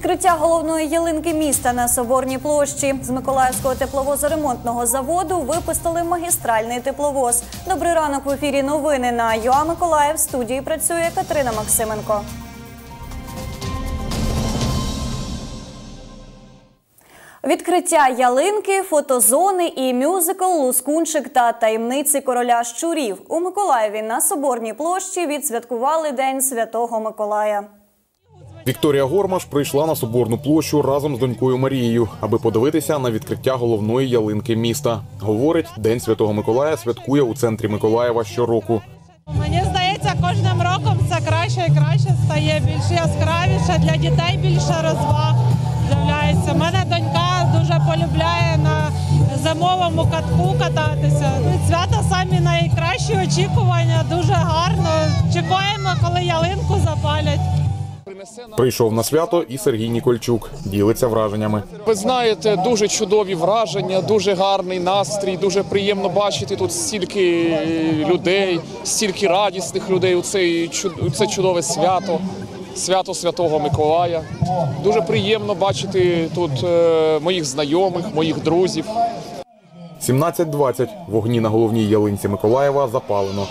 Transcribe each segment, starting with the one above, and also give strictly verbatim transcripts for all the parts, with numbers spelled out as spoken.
Відкриття головної ялинки міста на Соборній площі. З Миколаївського тепловозоремонтного заводу випустили магістральний тепловоз. Добрий ранок, в ефірі новини на ЮА Миколаїв. В студії працює Катерина Максименко. Відкриття ялинки, фотозони і мюзикл «Лускунчик та таємниці короля щурів». У Миколаєві на Соборній площі відсвяткували День Святого Миколая. Вікторія Гормаш прийшла на Соборну площу разом з донькою Марією, аби подивитися на відкриття головної ялинки міста. Говорить, День Святого Миколая святкує у центрі Миколаєва щороку. Мені здається, кожним роком це краще і краще стає, більш яскравіше, для дітей більше розваг з'являється. У мене донька дуже полюбляє на зимовому катку кататися. Свята самі найкращі очікування, дуже гарно. Чекаємо, коли ялинку запалять. Прийшов на свято і Сергій Нікольчук. Ділиться враженнями. Ви знаєте, дуже чудові враження, дуже гарний настрій, дуже приємно бачити тут стільки людей, стільки радісних людей у це чудове свято, свято Святого Миколая. Дуже приємно бачити тут моїх знайомих, моїх друзів. сімнадцять двадцять. Вогні на головній ялинці Миколаєва запалено.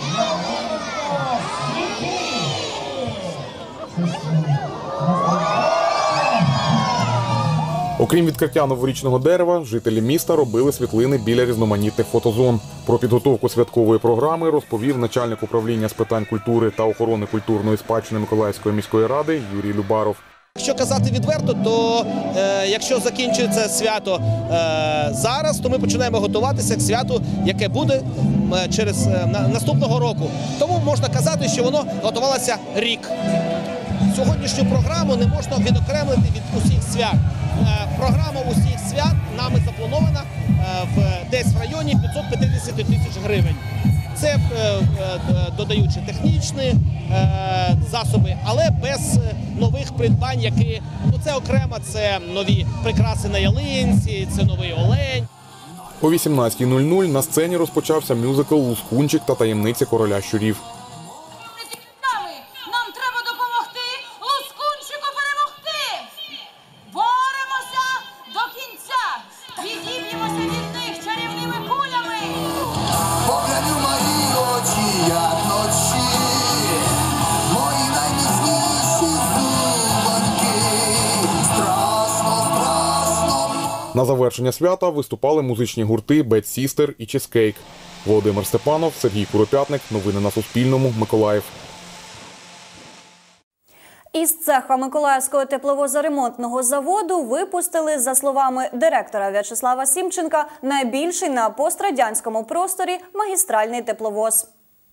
Окрім відкриття новорічного дерева, жителі міста робили світлини біля різноманітних фотозон. Про підготовку святкової програми розповів начальник управління з питань культури та охорони культурної спадщини Миколаївської міської ради Юрій Любаров. Якщо казати відверто, то е, якщо закінчується свято е, зараз, то ми починаємо готуватися к святу, яке буде е, через е, на, наступного року. Тому можна казати, що воно готувалося рік. Сьогоднішню програму не можна відокремити від усіх свят. Е, програма усіх свят нами запланована е, в, десь в районі п'ятсот п'ятдесят тисяч гривень. Це е, е, додаючи технічні е, засоби, але без нових придбань, які, ну це окремо, це нові прикраси на ялинці, це новий олень. О вісімнадцятій нуль нуль на сцені розпочався мюзикл «Лускунчик та таємниці короля щурів». Нам треба допомогти Лускунчику перемогти! Боремося до кінця! Відіб'ємося від них чарівними кулями! Поглянь у мої очі, як ночі, мої найміцніші зубанки, страшно, страшно. На завершення свята виступали музичні гурти «Бед Сістер» і «Чизкейк». Володимир Степанов, Сергій Куропятник. Новини на Суспільному. Миколаїв. Із цеха Миколаївського тепловозоремонтного заводу випустили, за словами директора В'ячеслава Сімченка, найбільший на пострадянському просторі магістральний тепловоз.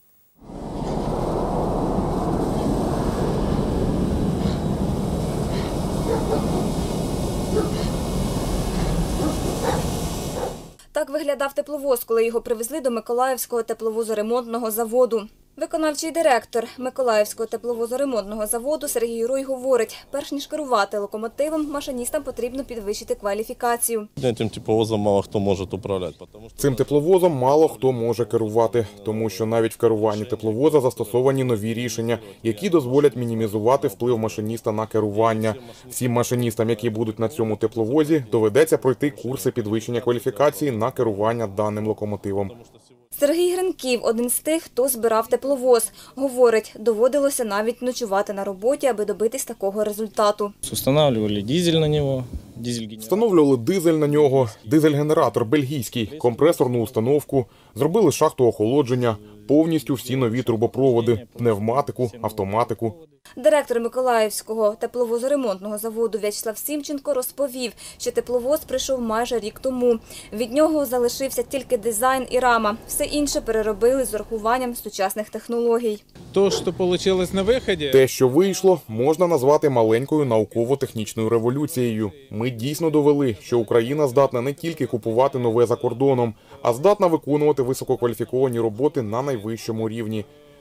Так виглядав тепловоз, коли його привезли до Миколаївського тепловозоремонтного заводу. Виконавчий директор Миколаївського тепловозоремонтного заводу Сергій Рой говорить, перш ніж керувати локомотивом, машиністам потрібно підвищити кваліфікацію. Цим тепловозом мало хто може управляти. Цим тепловозом мало хто може керувати, тому що навіть в керуванні тепловоза застосовані нові рішення, які дозволять мінімізувати вплив машиніста на керування. Всім машиністам, які будуть на цьому тепловозі, доведеться пройти курси підвищення кваліфікації на керування даним локомотивом. Сергій Гринків – один з тих, хто збирав тепловоз. Говорить, доводилося навіть ночувати на роботі, аби добитись такого результату. Встановлювали дизель на нього. Встановлювали дизель на нього, дизель-генератор бельгійський, компресорну установку, зробили шахту охолодження, повністю всі нові трубопроводи, пневматику, автоматику. Директор Миколаївського тепловозоремонтного заводу В'ячеслав Сімченко розповів, що тепловоз прийшов майже рік тому. Від нього залишився тільки дизайн і рама. Все інше переробили з урахуванням сучасних технологій. То, що вийшло на виході... Те, що вийшло, можна назвати маленькою науково-технічною революцією. Ми дійсно довели, що Україна здатна не тільки купувати нове за кордоном, а здатна виконувати висококваліфіковані роботи на найвищому рівні.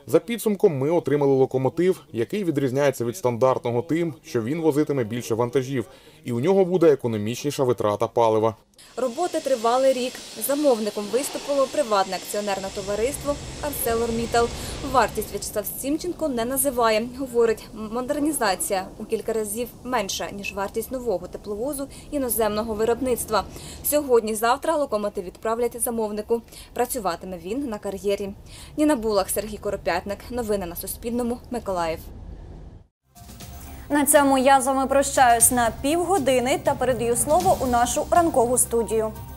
За підсумком ми отримали локомотив, який відрізняється від стандартного тим, що він возитиме більше вантажів, і у нього буде економічніша витрата палива. Роботи тривали рік. Замовником виступило приватне акціонерне товариство «ArcelorMittal». Вартість В'ячеслав Сімченко не називає. Говорить, модернізація у кілька разів менша, ніж вартість нового тепловозу іноземного виробництва. Сьогодні-завтра локомотив відправлять замовнику. Працюватиме він на кар'єрі. Ніна Булах, Сергій Коропятник. Новини на Суспільному. Миколаїв. На цьому я з вами прощаюсь на півгодини та передаю слово у нашу ранкову студію.